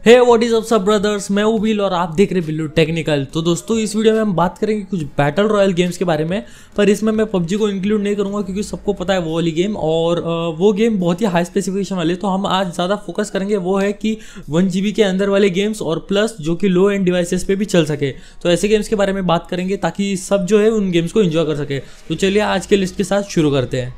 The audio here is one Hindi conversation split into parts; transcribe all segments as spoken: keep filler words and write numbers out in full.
हे व्हाट इज अप सब ब्रदर्स, मैं हूं बिल और आप देख रहे बिल्लू टेक्निकल। तो दोस्तों इस वीडियो में हम बात करेंगे कुछ बैटल रॉयल गेम्स के बारे में, पर इसमें मैं पबजी को इंक्लूड नहीं करूंगा क्योंकि सबको पता है वो वाली गेम, और वो गेम बहुत ही हाई स्पेसिफिकेशन वाले। तो हम आज ज़्यादा फोकस करेंगे वो है कि वन जी बी के अंदर वाले गेम्स और प्लस जो कि लो एंड डिवाइसेस पे भी चल सके। तो ऐसे गेम्स के बारे में बात करेंगे ताकि सब जो है उन गेम्स को एंजॉय कर सके। तो चलिए आज के लिस्ट के साथ शुरू करते हैं।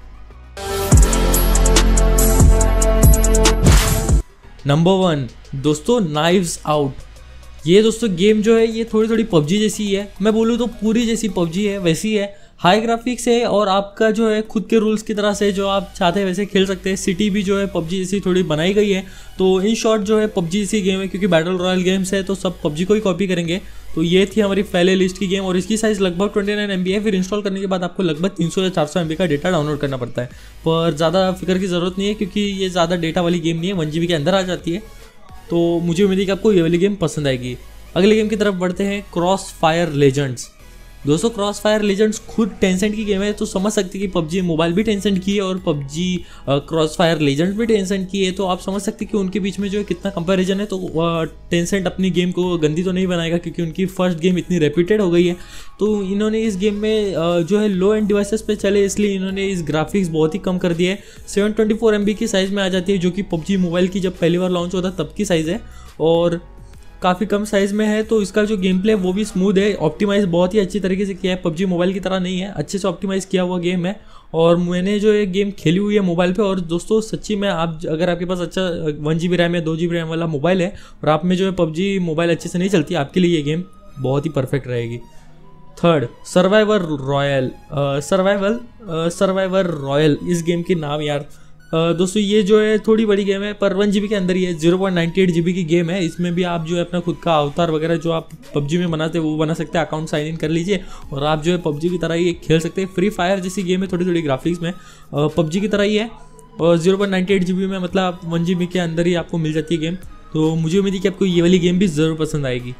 नंबर वन दोस्तों, नाइव्स आउट। ये दोस्तों गेम जो है ये थोड़ी थोड़ी पबजी जैसी है, मैं बोलूँ तो पूरी जैसी पबजी है वैसी है। हाई ग्राफिक्स है और आपका जो है खुद के रूल्स की तरह से जो आप चाहते हैं वैसे खेल सकते हैं। सिटी भी जो है पबजी जैसी थोड़ी बनाई गई है। तो इन शॉर्ट जो है पबजी जैसी गेम है, क्योंकि बैटल रॉयल गेम्स है तो सब पबजी को ही कॉपी करेंगे। तो ये थी हमारी पहले लिस्ट की गेम और इसकी साइज़ लगभग ट्वेंटी नाइन एम बी है। फिर इंस्टॉल करने के बाद आपको लगभग तीन सौ या चार सौ एम बी का डेटा डाउनलोड करना पड़ता है, पर ज़्यादा फिक्र की ज़रूरत नहीं है क्योंकि ये ज़्यादा डेटा वाली गेम नहीं है, वन जी बी के अंदर आ जाती है। तो मुझे उम्मीद है कि आपको ये वाली गेम पसंद आएगी। अगली गेम की तरफ बढ़ते हैं, क्रॉस फायर लेजेंड्स। दोस्तों क्रॉस फायर लेजेंड्स खुद टेंसेंट की गेम है, तो समझ सकते हैं कि पबजी मोबाइल भी टेंसेंट की है और पबजी क्रॉस फायर लेजेंड्स भी टेंसेंट की है। तो आप समझ सकते हैं कि उनके बीच में जो है कितना कंपैरिजन है। तो टेंसेंट अपनी गेम को गंदी तो नहीं बनाएगा क्योंकि उनकी फर्स्ट गेम इतनी रेप्यूटेड हो गई है। तो इन्होंने इस गेम में जो है लो एंड डिवाइसेस पे चले, इसलिए इन्होंने इस ग्राफिक्स बहुत ही कम कर दिया है। Seven twenty four M B की साइज़ में आ जाती है, जो कि पबजी मोबाइल की जब पहली बार लॉन्च होता तब की साइज़ है और काफ़ी कम साइज़ में है। तो इसका जो गेम प्ले है वो भी स्मूथ है, ऑप्टिमाइज़ बहुत ही अच्छी तरीके से किया है। पबजी मोबाइल की तरह नहीं है, अच्छे से ऑप्टिमाइज़ किया हुआ गेम है। और मैंने जो ये गेम खेली हुई है मोबाइल पे, और दोस्तों सच्ची में आप अगर आपके पास अच्छा वन जी बी रैम या दो जी बी रैम वाला मोबाइल है और आप में जो है पबजी मोबाइल अच्छे से नहीं चलती, आपके लिए ये गेम बहुत ही परफेक्ट रहेगी। Third, survivor royale. Survival survivor royale इस गेम के नाम यार Uh, दोस्तों ये जो है थोड़ी बड़ी गेम है, पर वन जी बी के अंदर ही है। Zero point ninety eight G B की गेम है। इसमें भी आप जो है अपना खुद का अवतार वगैरह जो आप पबजी में बनाते हैं वो बना सकते हैं। अकाउंट साइन इन कर लीजिए और आप जो है पबजी की तरह ही खेल सकते हैं। फ्री फायर जैसी गेम है, थोड़ी थोड़ी ग्राफिक्स में पबजी की तरह ही है और zero point ninety eight G B में, मतलब आप वन जी बी के अंदर ही आपको मिल जाती है गेम। तो मुझे उम्मीद है कि आपको ये वाली गेम भी ज़रूर पसंद आएगी।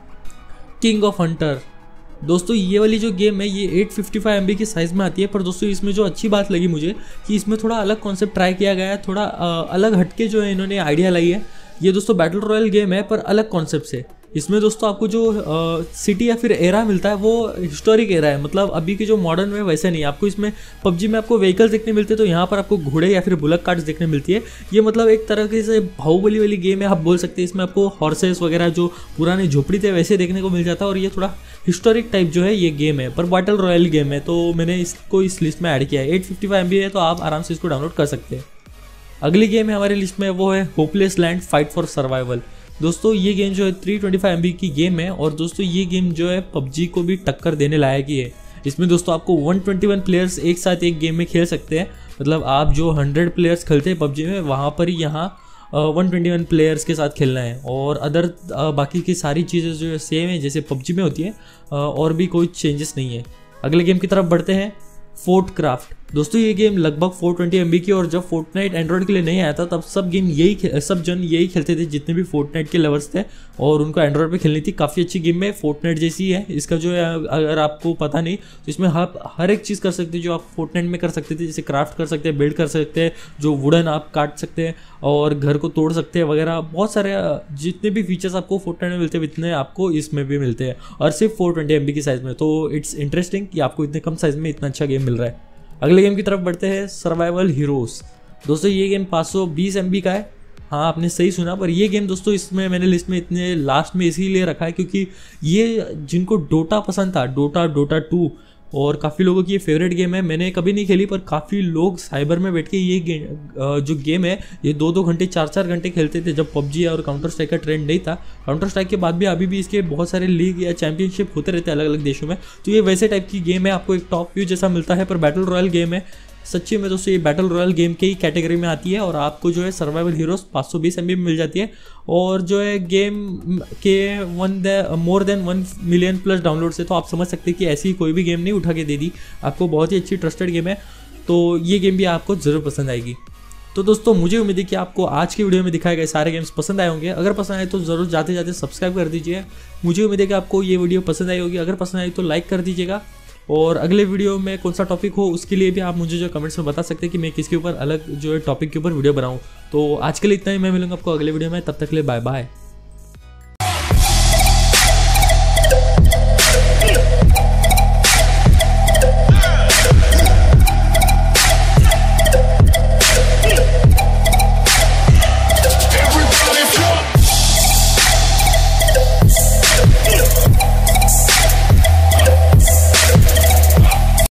King of Hunter. दोस्तों ये वाली जो गेम है ये eight fifty five M B की साइज़ में आती है, पर दोस्तों इसमें जो अच्छी बात लगी मुझे कि इसमें थोड़ा अलग कॉन्सेप्ट ट्राई किया गया है। थोड़ा आ, अलग हटके जो है इन्होंने आइडिया लाई है। ये दोस्तों बैटल रॉयल गेम है पर अलग कॉन्सेप्ट से। इसमें दोस्तों आपको जो आ, सिटी या फिर एरा मिलता है वो हिस्टोरिक एरा है, मतलब अभी के जो मॉडर्न में वैसे नहीं। आपको इसमें पबजी में आपको व्हीकल्स देखने मिलते हैं, तो यहाँ पर आपको घोड़े या फिर बुलक कार्ट्स देखने मिलती है। ये मतलब एक तरह से बाहुबली वाली गेम है आप बोल सकते हैं। इसमें आपको हॉर्सेस वगैरह जो पुराने झोपड़ी थे वैसे देखने को मिल जाता है और ये थोड़ा हिस्टोरिक टाइप जो है ये गेम है, पर बैटल रॉयल गेम है। तो मैंने इसको इस लिस्ट में ऐड किया है। Eight fifty five M B है तो आप आराम से इसको डाउनलोड कर सकते हैं। अगली गेम है हमारी लिस्ट में, वो है Hopeless Land Fight for Survival. दोस्तों ये गेम जो है three twenty five M B की गेम है और दोस्तों ये गेम जो है पबजी को भी टक्कर देने लायक ही है। इसमें दोस्तों आपको वन ट्वेंटी वन प्लेयर्स एक साथ एक गेम में खेल सकते हैं, मतलब आप जो हंड्रेड प्लेयर्स खेलते हैं पबजी में वहाँ पर ही यहाँ वन ट्वेंटी वन प्लेयर्स के साथ खेलना है। और अदर बाकी की सारी चीज़ें जो है सेम है जैसे पबजी में होती है, और भी कोई चेंजेस नहीं है। अगले गेम की तरफ बढ़ते हैं, फोर्ट क्राफ्ट। दोस्तों ये गेम लगभग फोर ट्वेंटी एम बी की, और जब फोर्टनाइट एंड्रॉइड के लिए नहीं आया था तब सब गेम यही सब जन यही खेलते थे जितने भी फोर्टनाइट के लवर्स थे, और उनको एंड्रॉइड पे खेलनी थी। काफ़ी अच्छी गेम है, फोर्टनाइट जैसी है। इसका जो है अगर आपको पता नहीं तो इसमें आप हर एक चीज़ कर सकते हैं जो आप फोर्टनाइट में कर सकते थे, जैसे क्राफ्ट कर सकते हैं, बिल्ड कर सकते हैं, जो वुडन आप काट सकते हैं और घर को तोड़ सकते हैं वगैरह। बहुत सारे जितने भी फीचर्स आपको फोर्टनाइट में मिलते हैं इतने आपको इसमें भी मिलते हैं, और सिर्फ फोर ट्वेंटी एम बी की साइज़ में। तो इट्स इंटरेस्टिंग कि आपको इतने कम साइज़ में इतना अच्छा गेम मिल रहा है। अगले गेम की तरफ बढ़ते हैं, सर्वाइवल हीरोज़। दोस्तों ये गेम पाँच सौ बीस एम बी का है। हाँ आपने सही सुना, पर ये गेम दोस्तों इसमें मैंने लिस्ट में इतने लास्ट में इसीलिए रखा है क्योंकि ये जिनको डोटा पसंद था, डोटा डोटा टू, और काफ़ी लोगों की ये फेवरेट गेम है। मैंने कभी नहीं खेली पर काफ़ी लोग साइबर में बैठ के ये गेम जो गेम है ये दो दो घंटे चार चार घंटे खेलते थे जब पबजी और काउंटर स्ट्राइक का ट्रेंड नहीं था। काउंटर स्ट्राइक के बाद भी अभी भी इसके बहुत सारे लीग या चैंपियनशिप होते रहते हैं अलग अलग देशों में। तो ये वैसे टाइप की गेम है, आपको एक टॉप व्यू जैसा मिलता है, पर बैटल रॉयल गेम है। सच्ची में दोस्तों ये बैटल रॉयल गेम के ही कैटेगरी में आती है और आपको जो है सर्वाइवल हीरोज़ पाँच सौ बीस एम बी में मिल जाती है, और जो है गेम के one more than one million plus download से। तो आप समझ सकते हैं कि ऐसी कोई भी गेम नहीं उठा के दे दी आपको, बहुत ही अच्छी ट्रस्टेड गेम है। तो ये गेम भी आपको ज़रूर पसंद आएगी। तो दोस्तों मुझे उम्मीद है कि आपको आज की वीडियो में दिखाए गए सारे गेम्स पसंद आए होंगे। अगर पसंद आए तो ज़रूर जाते जाते सब्सक्राइब कर दीजिए। मुझे उम्मीद है कि आपको ये वीडियो पसंद आई होगी। अगर पसंद आई तो लाइक कर दीजिएगा, और अगले वीडियो में कौन सा टॉपिक हो उसके लिए भी आप मुझे जो कमेंट्स में बता सकते हैं कि मैं किसके ऊपर अलग जो है टॉपिक के ऊपर वीडियो बनाऊं। तो आज के लिए इतना ही, मैं मिलूंगा आपको अगले वीडियो में, तब तक के लिए बाय बाय।